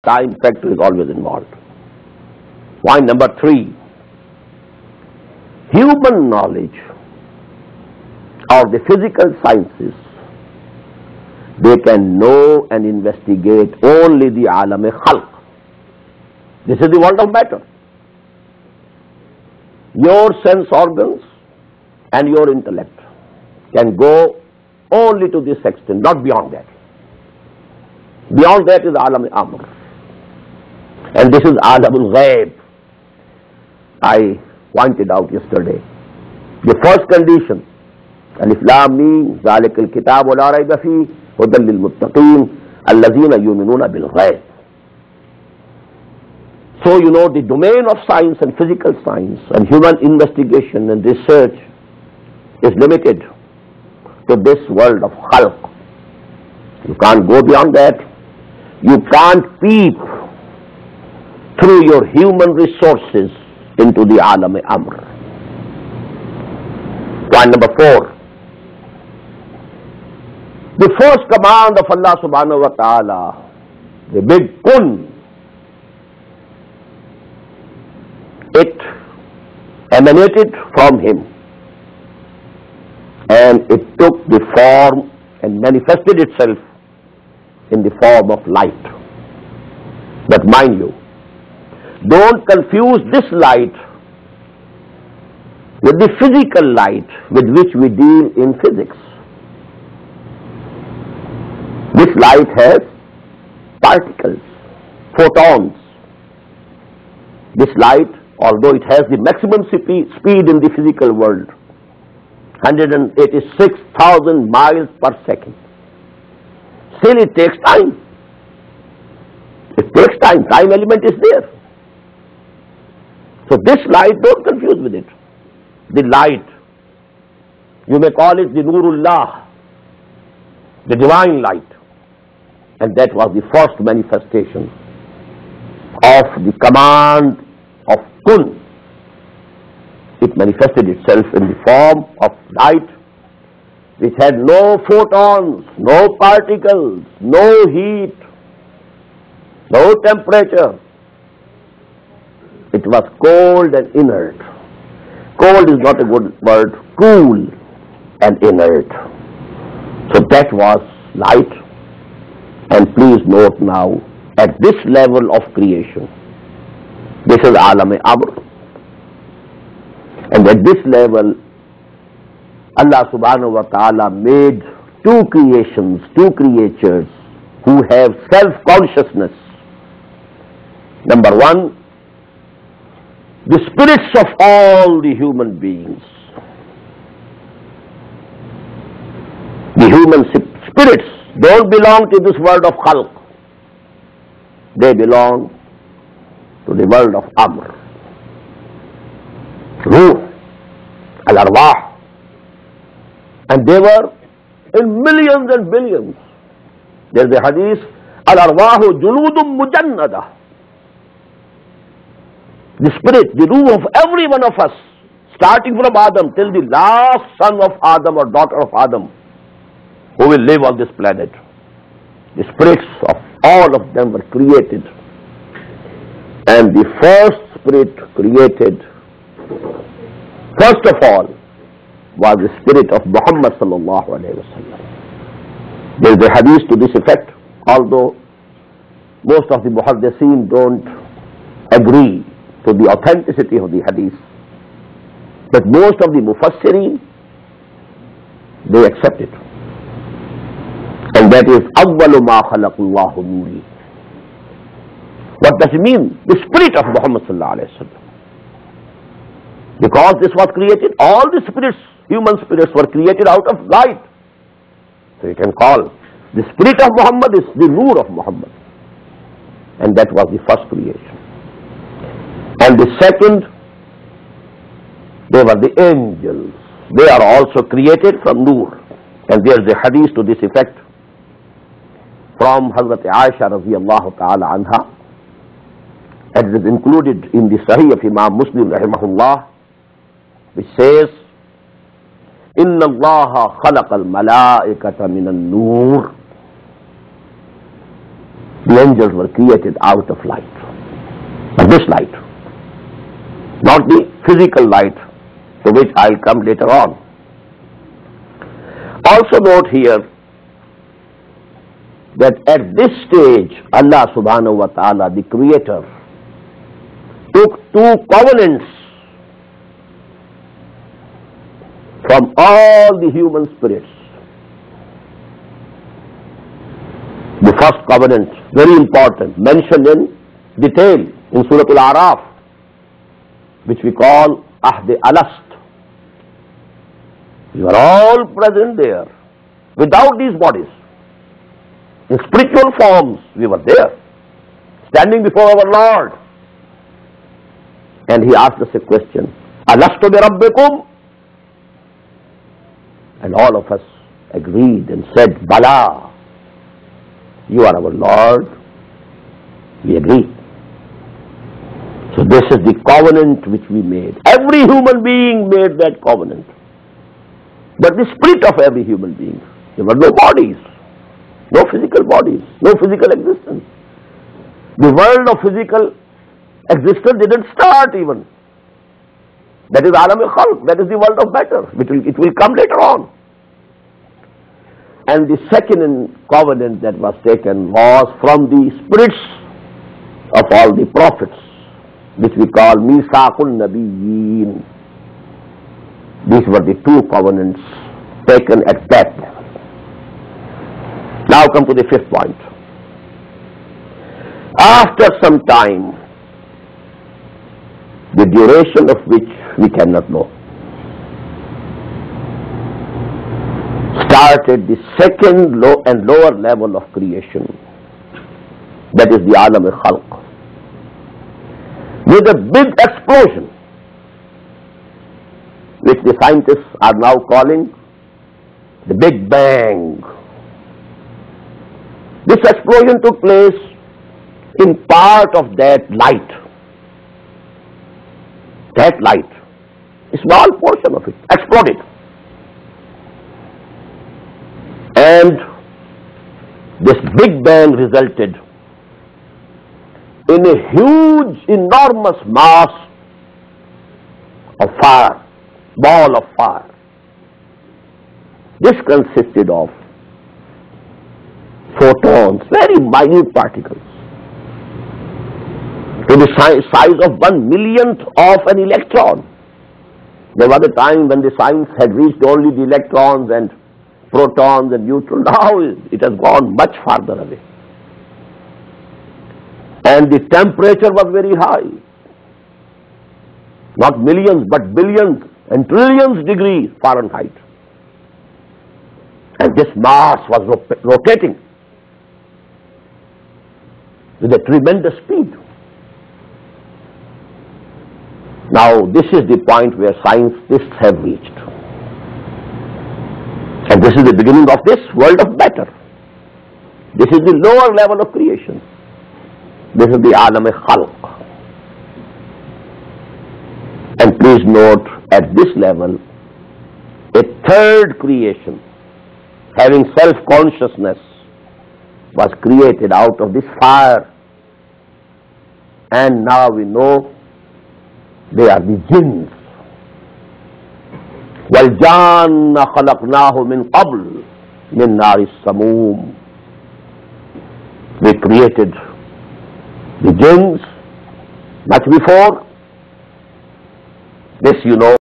Time factor is always involved. Point number 3, human knowledge or the physical sciences, they can know and investigate only the alam-e-khalq. This is the world of matter. Your sense organs and your intellect can go only to this extent, not beyond that. Beyond that is alam-e-amr. And this is alam-ul-ghaib. I pointed out yesterday. The first condition, Alif Lam Mim, Zalikal Kitabu la rayba fihi, hudan lil muttaqin, allazina yu'minuna bil ghaib. So you know the domain of science and physical science and human investigation and research is limited to this world of khalq. You can't go beyond that. You can't peep through your human resources into the alam-e-amr. Point number 4. The first command of Allah subhanahu wa ta'ala, the big kun, it emanated from him and it took the form and manifested itself in the form of light. But mind you, don't confuse this light with the physical light with which we deal in physics. This light has particles, photons. This light, although it has the maximum speed in the physical world, 186,000 miles per second, still it takes time. It takes time. Time element is there. So this light, don't confuse with it. The light, you may call it the Nurullah, the divine light. And that was the first manifestation of the command of kun. It manifested itself in the form of light which had no photons, no particles, no heat, no temperature. It was cold and inert. Cold is not a good word. Cool and inert. So that was light. And please note now, at this level of creation, this is alam-e-amr. And at this level, Allah subhanahu wa ta'ala made two creations, two creatures who have self-consciousness. Number 1, the spirits of all the human beings. The human spirits don't belong to this world of khalq. They belong to the world of amr. Ruh, al-arwah. And they were in millions and billions. There is a hadith, al-arwahu juludum mujannada. The spirit, the ruh of every one of us, starting from Adam till the last son of Adam or daughter of Adam, who will live on this planet. The spirits of all of them were created. And the first spirit created, first of all, was the spirit of Muhammad sallallahu alayhi wa sallam. There is a hadith to this effect, although most of the muhaddithin don't agree to the authenticity of the hadith. But most of the mufassirin, they accept it. And that is, أَوَّلُ مَا خَلَقُ اللَّهُ نُورِي. What does it mean? The spirit of Muhammad sallallahu alayhi wa sallam. Because this was created, all the spirits, human spirits were created out of light. So you can call the spirit of Muhammad is the nur of Muhammad. And that was the first creation. And the second, they were the angels. They are also created from nur. And there is a hadith to this effect from Hazrat Aisha radiyallahu ta'ala anha. And it is included in the Sahih of Imam Muslim rahimahullah, which says, إِنَّ اللَّهَ خَلَقَ الْمَلَائِكَةَ مِنَ النُّورِ The angels were created out of light. But this light, not the physical light, to which I'll come later on. Also note here that at this stage, Allah subhanahu wa ta'ala, the Creator, took two covenants from all the human spirits. The first covenant, very important, mentioned in detail in Surah Al-A'raf, which we call Ahd Alast. We were all present there, without these bodies. In spiritual forms, we were there, standing before our Lord. And He asked us a question, Alastu bi Rabbikum? And all of us agreed and said, Bala, you are our Lord. We agree. So this is the covenant which we made. Every human being made that covenant. But the spirit of every human being, there were no bodies, no physical bodies, no physical existence. The world of physical existence didn't start even. That is Alam al-Khalq, that is the world of matter. It will come later on. And the second covenant that was taken was from the spirits of all the prophets, which we call Misaqul Nabiyyin. These were the two covenants taken at that level. Now come to the fifth point. After some time, the duration of which we cannot know, started the second low and lower level of creation, that is the Alam al-Khalq, with a big explosion, which the scientists are now calling the Big Bang. This explosion took place in part of that light. That light, a small portion of it, exploded. And this Big Bang resulted in a huge, enormous mass of fire, ball of fire. This consisted of photons, very minute particles, to the size of 1/1,000,000th of an electron. There was a time when the science had reached only the electrons and protons and neutrons. Now it has gone much farther away. And the temperature was very high. Not millions, but billions and trillions degrees Fahrenheit. And this mass was rotating with a tremendous speed. Now this is the point where scientists have reached. And this is the beginning of this world of matter. This is the lower level of creation. This is the Alam al-Khalq. And please note, at this level, a third creation, having self-consciousness, was created out of this fire. And now we know they are the jinns. وَالْجَانَّ خَلَقْنَاهُ مِنْ قَبْلِ مِنْ نَارِ السَّمُومِ. We created the jinns much before. This you know.